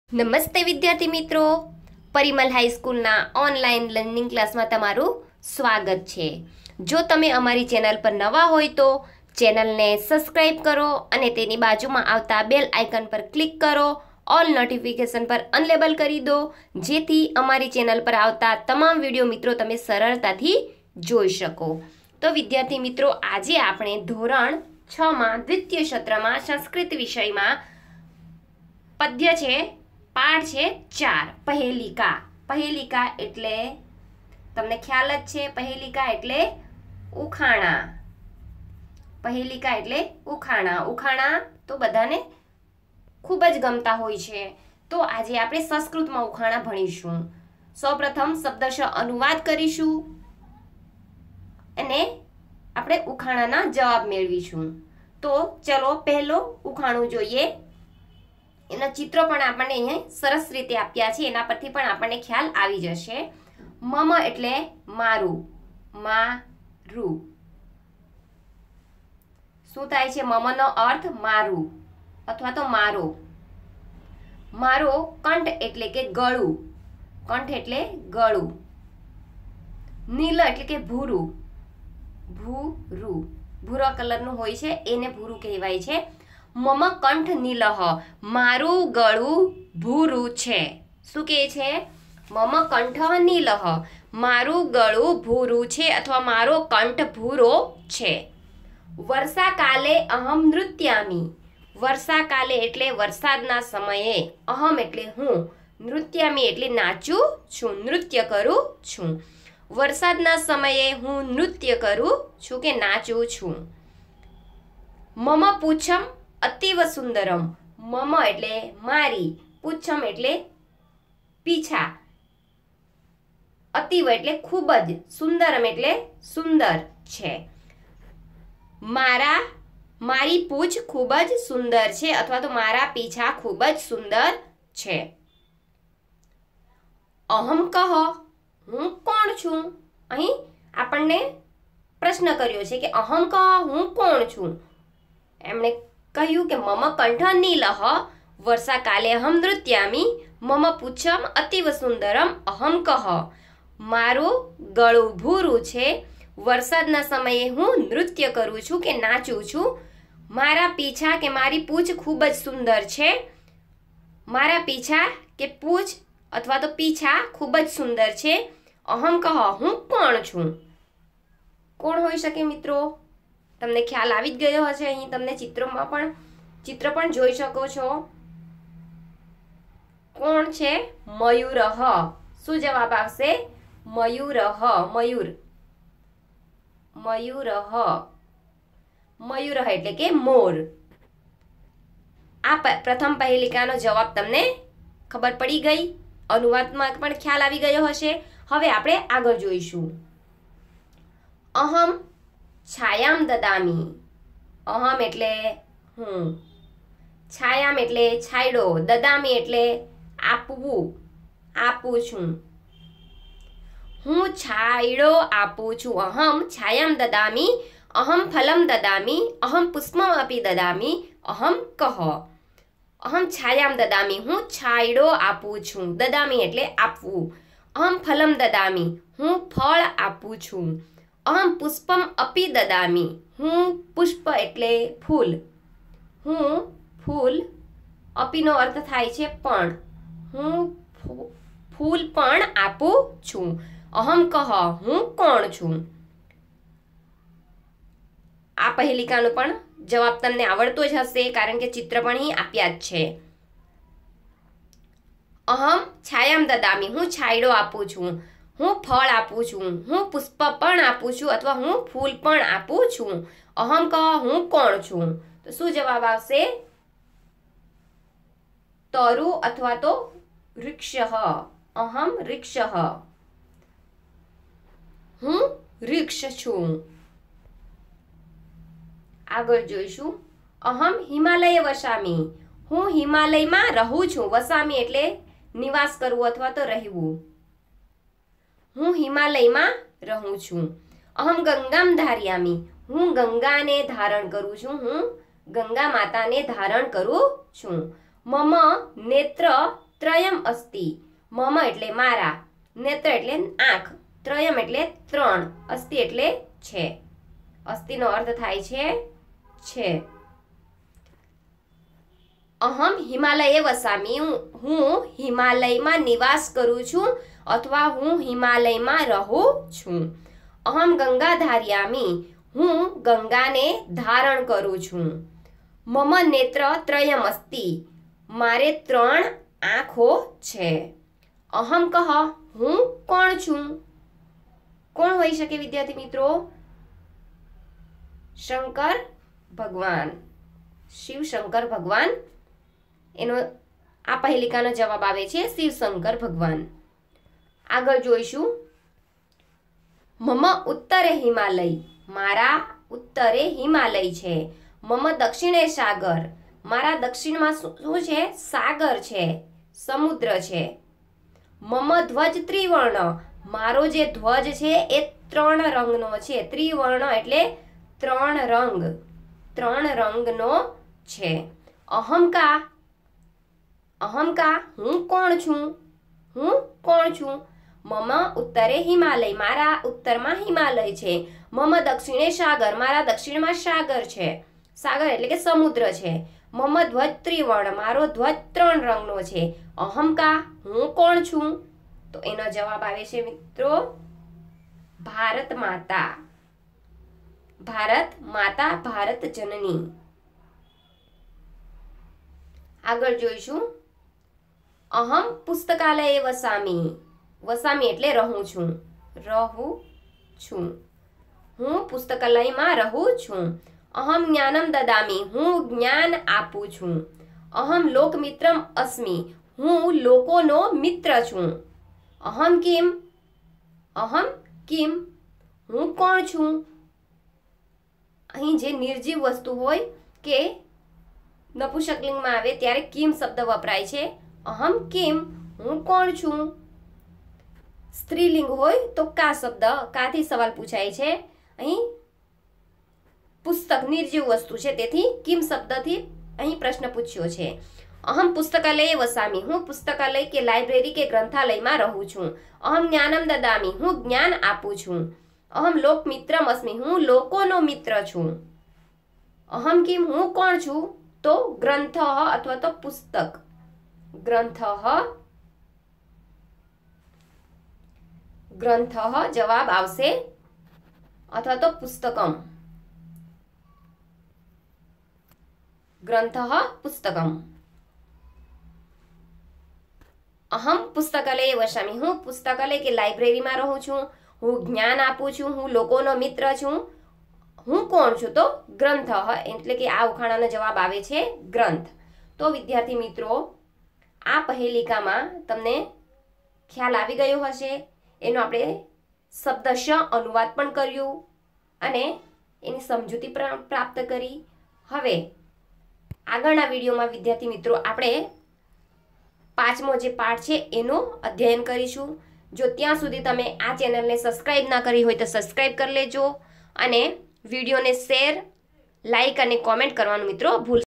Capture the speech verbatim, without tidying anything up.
નમસ્તે વિદ્યાર્થી મિત્રો, પરિમલ હાઈસ્કૂલના ઓનલાઈન લર્નિંગ ક્લાસમાં તમારું સ્વાગત છે। જો તમે અમારી ચેનલ પર નવા હોય તો ચેનલને સબસ્ક્રાઇબ કરો અને તેની બાજુમાં આવતા બેલ આઇકન પર ક્લિક કરો, ઓલ નોટિફિકેશન પર અનલેબલ કરી દો, જેથી અમારી ચેનલ પર આવતા તમામ વિડીયો મિત્રો તમે સરળતાથી જોઈ શકો। તો વિદ્યાર્થી મિત્રો, આજે આપણે ધોરણ છ માં દ્વિતીય સત્રમાં સંસ્કૃત વિષયમાં પદ્ય છે, પાઠ છે ચાર, પહેલિકા। પહેલિકા એટલે તમને ખ્યાલ જ છે, પહેલિકા એટલે ઉખાણા। પહેલિકા એટલે ઉખાણા। ઉખાણા તો બધાને ખૂબ જ ગમતા હોય છે। તો આજે આપણે સંસ્કૃતમાં ઉખાણા ભણીશું। સૌપ્રથમ શબ્દશ અનુવાદ કરીશું અને આપણે ઉખાણાના જવાબ મેળવીશું। તો ચલો પહેલો ઉખાણું જોઈએ। એના ચિત્રો પણ આપણને અહીંયા સરસ રીતે આપ્યા છે, એના પરથી પણ આપણને ખ્યાલ આવી જશે। મમ એટલે મારું, મારું શું થાય છે? મમનો અર્થ મારું અથવા તો મારો। મારો કંઠ એટલે કે ગળું, કંઠ એટલે ગળું। નીલ એટલે કે ભૂરું, ભૂરું ભૂરા કલરનું હોય છે એને ભૂરું કહેવાય છે। મમ કંઠ નીલહ, મારું ગળું ભૂરું છે। શું કહે છે? મમ કંઠ નીલહ, મારું ગળું ભૂરું છે અથવા મારો કંઠ ભૂરો છે। વર્ષા કાલે અહમ નૃત્યામી, વર્ષા કાલે એટલે વરસાદના સમયે, અહમ એટલે હું, નૃત્યામી એટલે નાચું છું, નૃત્ય કરું છું। વરસાદના સમયે હું નૃત્ય કરું છું કે નાચું છું। મમ પૂછમ અતિવ સુંદરમ, મમ એટલે મારી, પૂછમ એટલે પીછા, અતિવ એટલે ખૂબ જ, સુંદરમ એટલે સુંદર છે। મારા મારી પૂછ ખૂબ જ સુંદર છે અથવા તો મારા પીછા ખૂબ જ સુંદર છે। અહમ કહ, હું કોણ છું? અહીં આપણને પ્રશ્ન કર્યો છે કે અહમ કહ, હું કોણ છું? એમણે કહ્યું કે મમ કંઠ નીલહ, વર્ષા કાલે અહમ નૃત્યામી, મમ પૂછમ અતિવ સુંદરમ, અહમ કહ, મારું ગળું ભૂરું છે, વરસાદના સમયે હું નૃત્ય કરું છું કે નાચું છું। મારા પીછા કે મારી પૂછ ખૂબ જ સુંદર છે, મારા પીછા કે પૂછ અથવા તો પીછા ખૂબ જ સુંદર છે। અહમ કહ, હું કોણ છું? કોણ હોઈ શકે મિત્રો? તમને ખ્યાલ આવી જ ગયો હશે। અહીં તમને ચિત્રોમાં પણ ચિત્ર પણ જોઈ શકો છો। કોણ છે? મયુરહ। શું જવાબ આવશે? મયુરહ, મયુર, મયુરહ, મયુરહ એટલે કે મોર। આ પ્રથમ પહેલિકાનો જવાબ તમને ખબર પડી ગઈ, અનુવાદમાં પણ ખ્યાલ આવી ગયો હશે। હવે આપણે આગળ જોઈશું। અહમ છાયામ દદામી, અહમ એટલે હું, છાયામ એટલે છાયડો, દદામી એટલે આપવું, આપું છું। હું છાયડો આપું છું। અહમ છાયામ દદામી, અહમ ફલમ દદામી, અહમ પુષ્પમ અપી દદામી, અહમ કહ। અહમ છાયામ દદામી, હું છાયડો આપું છું, દદામી એટલે આપવું। અહમ ફલમ દદામી, હું ફળ આપું છું। અહમ પુષ્પમ અપી દદામી, હું પુષ્પ એટલે ફૂલ, હું ફૂલ, અપીનો અર્થ થાય છે પણ, હું ફૂલ પણ આપું છું। અહમ કહ, હું કોણ છું? આ પહેલિકાનો પણ જવાબ તમને આવડતો જ હશે, કારણ કે ચિત્ર પણ અહીં આપ્યા જ છે। અહમ છાયામ દદામી, હું છાયડો આપું છું, હું ફળ આપું છું, હું પુષ્પ પણ આપું છું અથવા હું ફૂલ પણ આપું છું। અહમ કહ, હું કોણ છું? તો શું જવાબ આવશે? તરુ અથવા તો વૃક્ષ। અહમ વૃક્ષ, હું વૃક્ષ છું। આગળ જોઈશું। અહમ હિમાલય વસામી, હું હિમાલયમાં રહું છું, વસામી એટલે નિવાસ કરવું અથવા તો રહેવું, હું હિમાલયમાં રહું છું। અહમ ગંગામ ધાર્યામી, હું ગંગાને ધારણ કરું છું, હું ગંગા માતાને ધારણ કરું છું। મમ નેત્ર ત્રયમ અસ્તિ, મમ એટલે મારા, નેત્ર એટલે આંખ, ત્રયમ એટલે ત્રણ, અસ્તિ એટલે છે. અસ્તિનો અર્થ થાય છે છે. અહમ હિમાલયે વસામી, હું હિમાલયમાં નિવાસ કરું છું અથવા હું હિમાલયમાં રહું છું. અહમ ગંગા ધારયામી, હું ગંગાને ધારણ કરું છું. મમ નેત્ર ત્રયમ અસ્તિ, મારે ત્રણ આંખો છે. અહમ કહ, હું કોણ છું? કોણ હોઈ શકે વિદ્યાર્થી મિત્રો? શંકર ભગવાન, શિવ શંકર ભગવાન. એનો આ પહેલિકાનો જવાબ આવે છે શિવ શંકર ભગવાન. આગળ જોઈશું. મમ ઉત્તરે હિમાલય, મારા ઉત્તરે હિમાલય છે. મમ દક્ષિણે સાગર, મારા દક્ષિણમાં શું છે? સાગર છે, સમુદ્ર છે. મમ ધ્વજ ત્રિવર્ણ, મારો જે ધ્વજ છે એ ત્રણ રંગનો છે. ત્રિવર્ણ એટલે ત્રણ રંગ, ત્રણ રંગનો છે. અહમ કા, અહમ કા, હું કોણ છું? હું કોણ છું? મમ ઉત્તરે હિમાલય, મારા ઉત્તરમાં હિમાલય છે. મમ દક્ષિણે સાગર, મારા દક્ષિણમાં સાગર છે. સાગર એટલે કે સમુદ્ર છે. મમ ધ્વજ ત્રિવર્ણ, મારો ધ્વજ ત્રણ રંગનો છે. અહમ કા, હું કોણ છું? તો એનો જવાબ આવે છે મિત્રો ભારત માતા. ભારત માતા, ભારત જનની. આગળ જોઈશું. અહમ પુસ્તકાલયે વસામી, વસામી એટલે રહું છું, રહું છું. હું પુસ્તકાલયમાં રહું છું. અહમ જ્ઞાનમ દદામી, હું જ્ઞાન આપું છું. અહમ લોકમિત્રમ અસ્મિ, હું લોકોનો મિત્ર છું. અહમ કિમ, અહમ કિમ, હું કોણ છું? અહીં જે નિર્જીવ વસ્તુ હોય કે નપુંસકલિંગમાં આવે ત્યારે કિમ શબ્દ વપરાય છે. અહમ કિમ, હું કોણ છું? સ્ત્રીલિંગ હોય તો કા શબ્દ, કાથી સવાલ પૂછાય છે. અહીં પુસ્તક નિર્જીવ વસ્તુ છે તેથી કિમ શબ્દથી અહીં પ્રશ્ન પૂછ્યો છે. અહમ પુસ્તકાલયે વસામી, હું પુસ્તકાલય કે લાઇબ્રેરી કે ગ્રંથાલયમાં રહું છું. અહમ જ્ઞાનમ દદામી, હું જ્ઞાન આપું છું. અહમ લોક મિત્રમ અસ્મિ, હું લોકોનો મિત્ર છું. અહમ કિમ, હું કોણ છું? તો ગ્રંથ અથવા તો પુસ્તક. ગ્રંથ, ગ્રંથ જવાબ આવશે અથવા તો પુસ્તકમ. ગ્રંથ પુસ્તકમ. અહમ પુસ્તકાલયે વસામી, હું પુસ્તકાલય કે લાઇબ્રેરીમાં રહું છું. હું જ્ઞાન આપું છું. હું લોકોનો મિત્ર છું. હું કોણ છું? તો ગ્રંથ, એટલે કે આ ઉખાણાનો જવાબ આવે છે ગ્રંથ. તો વિદ્યાર્થી મિત્રો, આ પહેલિકામાં તમને ખ્યાલ આવી ગયો હશે. એનો આપણે શબ્દશ અનુવાદ પણ કર્યું અને એની સમજૂતી પ્રાપ્ત કરી. હવે આગળના વિડીયોમાં વિદ્યાર્થી મિત્રો આપણે પાંચમો જે પાઠ છે એનું અધ્યયન કરીશું. જો ત્યાં સુધી તમે આ ચેનલને સબસ્ક્રાઇબ ના કરી હોય તો સબસ્ક્રાઇબ કરી લેજો અને વિડીયોને શેર, લાઈક અને કોમેન્ટ કરવાનું મિત્રો ભૂલ